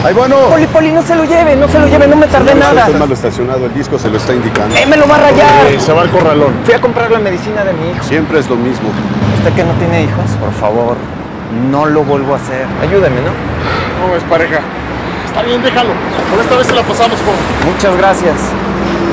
¡Ay, bueno! Poli, no se lo lleve, no me tardé nada. Está mal estacionado, el disco se lo está indicando. Me lo va a rayar! Se va al corralón. Fui a comprar la medicina de mi hijo. Siempre es lo mismo. ¿Usted que no tiene hijos? Por favor, no lo vuelvo a hacer. Ayúdeme, ¿no? No, es pareja. Está bien, déjalo. Por esta vez se la pasamos, joven. Muchas gracias.